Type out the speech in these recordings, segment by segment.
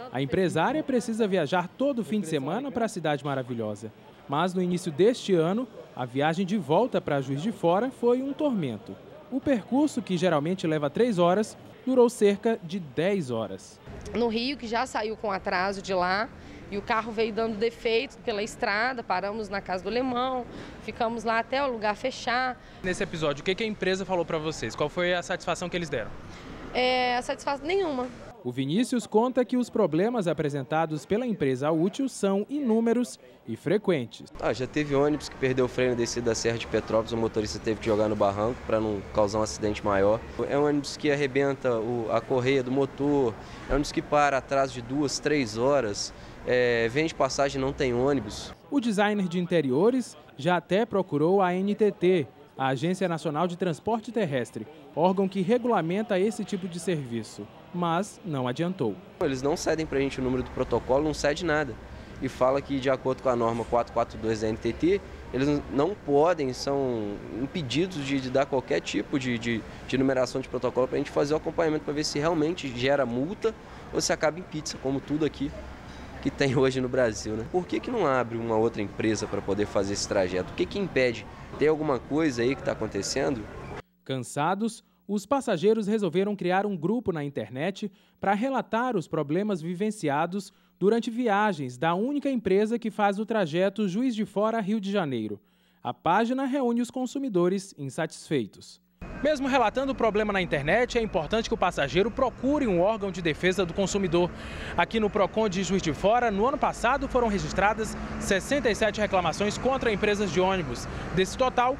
A empresária precisa viajar todo fim de semana para a Cidade Maravilhosa. Mas no início deste ano, a viagem de volta para Juiz de Fora foi um tormento. O percurso, que geralmente leva 3 horas, durou cerca de 10 horas. No Rio, que já saiu com atraso de lá, e o carro veio dando defeito pela estrada, paramos na casa do alemão, ficamos lá até o lugar fechar. Nesse episódio, o que a empresa falou para vocês? Qual foi a satisfação que eles deram? Satisfação nenhuma. O Vinícius conta que os problemas apresentados pela empresa útil são inúmeros e frequentes. Já teve ônibus que perdeu o freio na descida da Serra de Petrópolis, o motorista teve que jogar no barranco para não causar um acidente maior. É um ônibus que arrebenta a correia do motor, é um ônibus que para atrás de 2, 3 horas, vende passagem, não tem ônibus. O designer de interiores já até procurou a ANTT, a Agência Nacional de Transporte Terrestre, órgão que regulamenta esse tipo de serviço, mas não adiantou. Eles não cedem para a gente o número do protocolo, não cede nada. E fala que, de acordo com a norma 442 da ANTT, eles não podem, são impedidos de dar qualquer tipo de numeração de protocolo para a gente fazer o acompanhamento para ver se realmente gera multa ou se acaba em pizza, como tudo aqui que tem hoje no Brasil, né? Por que não abre uma outra empresa para poder fazer esse trajeto? O que impede? Tem alguma coisa aí que está acontecendo? Cansados, os passageiros resolveram criar um grupo na internet para relatar os problemas vivenciados durante viagens da única empresa que faz o trajeto Juiz de Fora-Rio de Janeiro. A página reúne os consumidores insatisfeitos. Mesmo relatando o problema na internet, é importante que o passageiro procure um órgão de defesa do consumidor. Aqui no Procon de Juiz de Fora, no ano passado, foram registradas 67 reclamações contra empresas de ônibus. Desse total,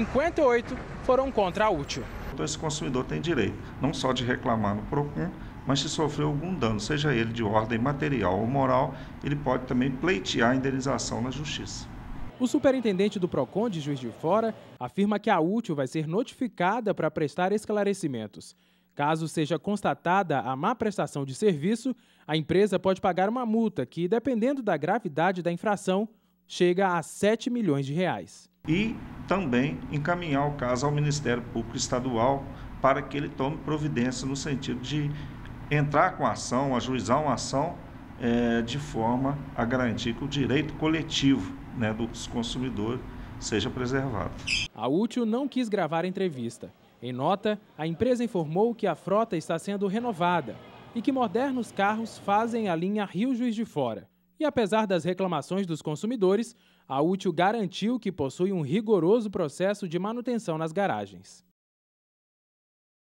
58 foram contra a útil. Então esse consumidor tem direito não só de reclamar no Procon, mas se sofreu algum dano, seja ele de ordem material ou moral, ele pode também pleitear a indenização na justiça. O superintendente do Procon de Juiz de Fora afirma que a útil vai ser notificada para prestar esclarecimentos. Caso seja constatada a má prestação de serviço, a empresa pode pagar uma multa que, dependendo da gravidade da infração, chega a 7 milhões de reais. E também encaminhar o caso ao Ministério Público Estadual para que ele tome providência no sentido de entrar com a ação, ajuizar uma ação de forma a garantir que o direito coletivo dos consumidores seja preservado. A útil não quis gravar a entrevista. Em nota, a empresa informou que a frota está sendo renovada e que modernos carros fazem a linha Rio-Juiz de Fora. E apesar das reclamações dos consumidores, a útil garantiu que possui um rigoroso processo de manutenção nas garagens.